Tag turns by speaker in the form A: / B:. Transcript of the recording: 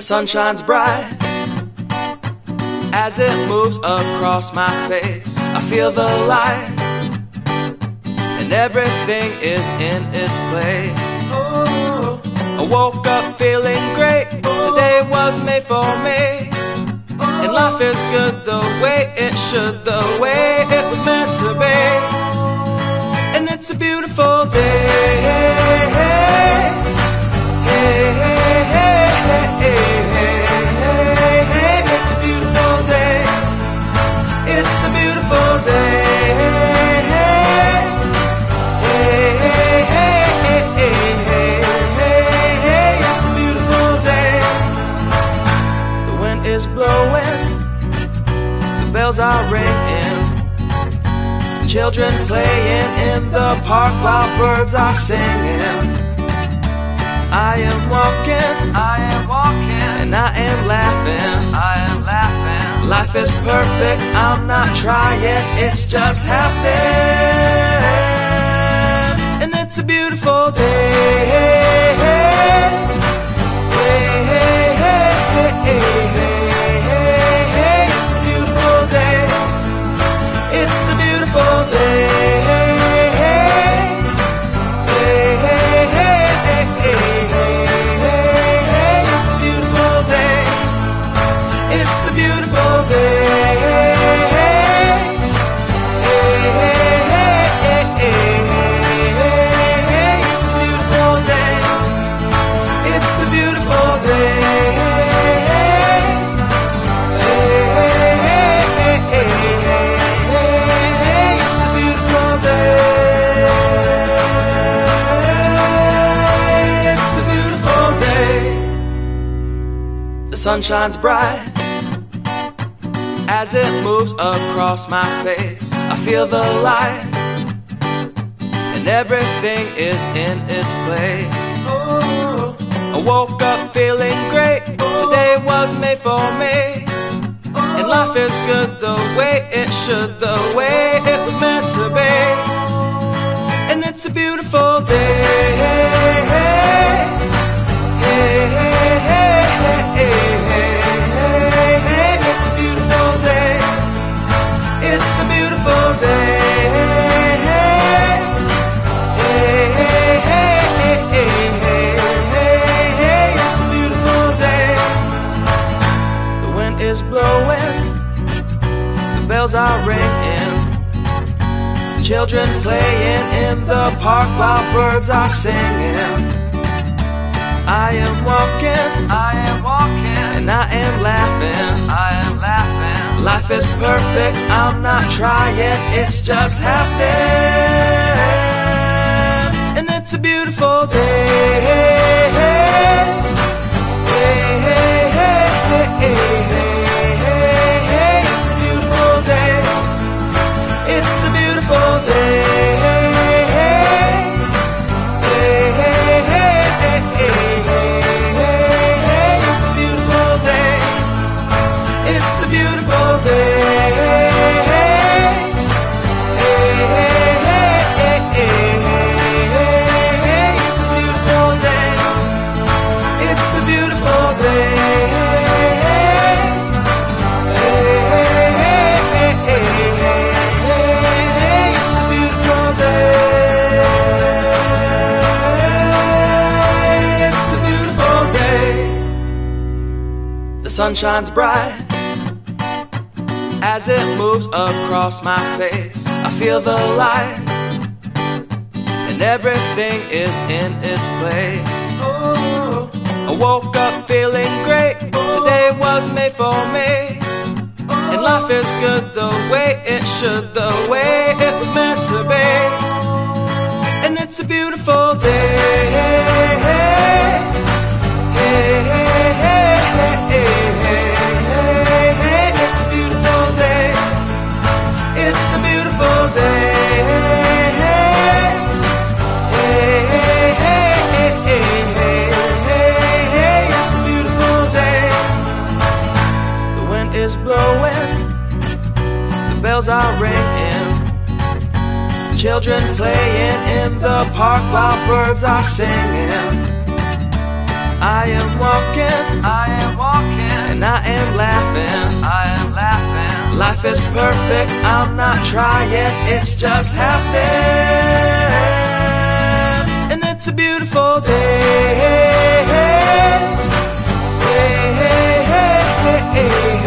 A: The sun shines bright as it moves across my face. I feel the light and everything is in its place. I woke up feeling great. Today was made for me, and life is good the way it should, the way it was meant to be. And it's a beautiful day. It's a beautiful day. It's a beautiful day. It's a beautiful day. The wind is blowing, the bells are ringing, children playing in the park while birds are singing. I am walking, and I am laughing, Life is perfect, I'm not trying, it's just happening. And it's a beautiful day. It's a beautiful day. It's a beautiful day. The sun shines bright as it moves across my face. I feel the light and everything is in its place. I woke up feeling great. Today was made for me, and life is good the way it should, the way it was meant to be. And it's a beautiful day. It's a beautiful day. It's a beautiful day. It's a beautiful day. The wind is blowing, the bells are ringing, children playing in the park while birds are singing. I am walking, and I am laughing, Life is perfect, I'm not trying, it's just happening. And it's a beautiful day. It's a beautiful day. It's a beautiful day. The sun shines bright as it moves across my face. I feel the light and everything is in its place. I woke up feeling great. Today was made for me, and life is good the way it should, the way it was meant to be. And it's a beautiful day. It's a beautiful day. It's a beautiful day. It's a beautiful day. The wind is blowing, the bells are ringing, children playing in the park while birds are singing. I am walking, and I am laughing, Life is perfect, I'm not trying, it's just happening. And it's a beautiful day. Hey, hey, hey, hey, hey.